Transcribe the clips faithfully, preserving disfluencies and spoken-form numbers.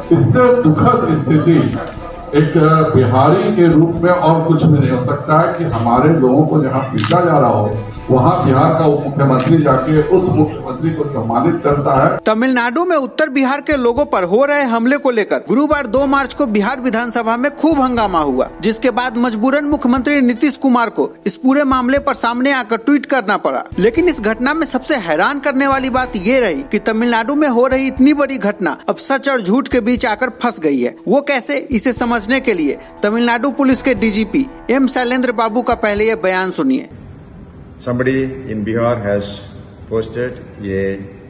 इससे दुखद स्थिति एक बिहारी के रूप में और कुछ भी नहीं हो सकता है कि हमारे लोगों को जहां पीटा जा रहा हो वहां बिहार का उप मुख्यमंत्री जाके उस मुख्यमंत्री को सम्मानित करता है। तमिलनाडु में उत्तर बिहार के लोगों पर हो रहे हमले को लेकर गुरुवार दो मार्च को बिहार विधानसभा में खूब हंगामा हुआ, जिसके बाद मजबूरन मुख्यमंत्री नीतीश कुमार को इस पूरे मामले पर सामने आकर ट्वीट करना पड़ा। लेकिन इस घटना में सबसे हैरान करने वाली बात ये रही कि तमिलनाडु में हो रही इतनी बड़ी घटना अब सच और झूठ के बीच आकर फंस गई है। वो कैसे, इसे समझने के लिए तमिलनाडु पुलिस के डीजीपी एम शैलेंद्र बाबू का पहले ये बयान सुनिए। Somebody in Bihar has posted a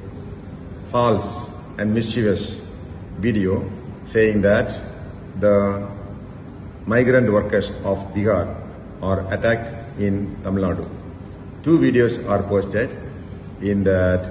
false and mischievous video saying that the migrant workers of Bihar are attacked in Tamil Nadu. Two videos are posted in that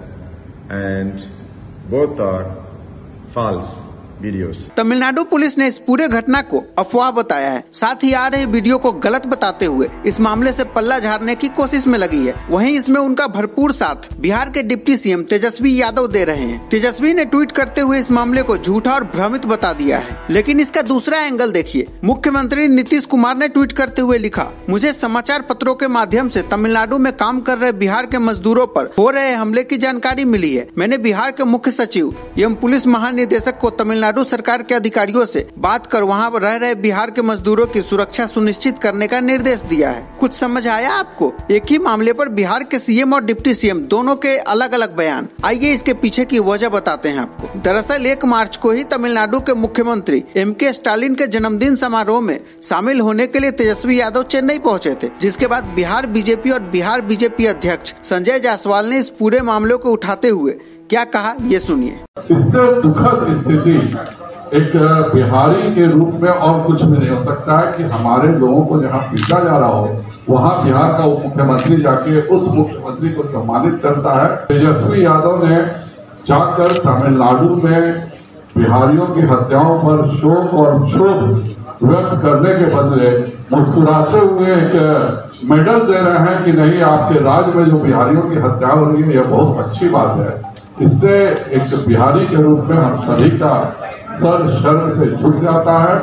and both are false videos. Tamil Nadu police ने इस पूरे घटना को अफवाह बताया है, साथ ही आ रहे वीडियो को गलत बताते हुए इस मामले से पल्ला झाड़ने की कोशिश में लगी है। वहीं इसमें उनका भरपूर साथ बिहार के डिप्टी सीएम तेजस्वी यादव दे रहे हैं। तेजस्वी ने ट्वीट करते हुए इस मामले को झूठा और भ्रमित बता दिया है। लेकिन इसका दूसरा एंगल देखिए। मुख्यमंत्री नीतीश कुमार ने ट्वीट करते हुए लिखा, मुझे समाचार पत्रों के माध्यम से तमिलनाडु में काम कर रहे बिहार के मजदूरों पर हो रहे हमले की जानकारी मिली है। मैंने बिहार के मुख्य सचिव एवं पुलिस महानिदेशक को तमिलनाडु सरकार के अधिकारियों से बात कर वहां रह रहे बिहार के मजदूरों की सुरक्षा सुनिश्चित करने का निर्देश दिया है। कुछ समझ आया आपको? एक ही मामले पर बिहार के सीएम और डिप्टी सीएम दोनों के अलग अलग बयान। आइए इसके पीछे की वजह बताते हैं आपको। दरअसल एक मार्च को ही तमिलनाडु के मुख्यमंत्री एम के स्टालिन के जन्मदिन समारोह में शामिल होने के लिए तेजस्वी यादव चेन्नई पहुंचे थे, जिसके बाद बिहार बीजेपी और बिहार बीजेपी अध्यक्ष संजय जायसवाल ने इस पूरे मामले को उठाते हुए क्या कहा, ये सुनिए। इससे दुखद स्थिति एक बिहारी के रूप में और कुछ भी नहीं हो सकता है कि हमारे लोगों को जहां पीटा जा रहा हो वहां बिहार का उप मुख्यमंत्री जाके उस मुख्यमंत्री को सम्मानित करता है। तेजस्वी यादव ने जाकर तमिलनाडु में बिहारियों की हत्याओं पर शोक और क्षोभ व्यक्त करने के बदले मुस्कुराते हुए एक मेडल दे रहे हैं कि नहीं, आपके राज्य में जो बिहारियों की हत्या हो रही है यह बहुत अच्छी बात है। इससे एक बिहारी के रूप में हम सभी का सर शर्म से झुक जाता है।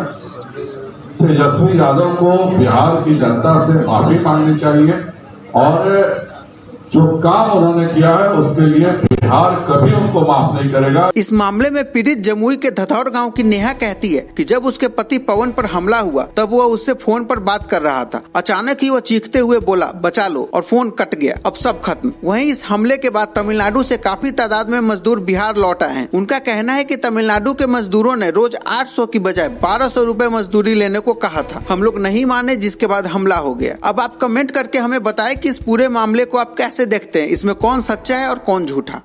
तेजस्वी यादव को बिहार की जनता से माफी मांगनी चाहिए और जो काम उन्होंने किया है उसके लिए बिहार कभी उनको माफ नहीं करेगा। इस मामले में पीड़ित जमुई के धथौर गांव की नेहा कहती है कि जब उसके पति पवन पर हमला हुआ तब वह उससे फोन पर बात कर रहा था। अचानक ही वह चीखते हुए बोला, बचा लो, और फोन कट गया। अब सब खत्म। वहीं इस हमले के बाद तमिलनाडु से काफी तादाद में मजदूर बिहार लौट आए हैं। उनका कहना है कि तमिलनाडु के मजदूरों ने रोज आठ सौ की बजाय बारह सौ रूपए मजदूरी लेने को कहा था। हम लोग नहीं माने, जिसके बाद हमला हो गया। अब आप कमेंट करके हमें बताएं कि इस पूरे मामले को आप कैसे देखते हैं, इसमें कौन सच्चा है और कौन झूठा।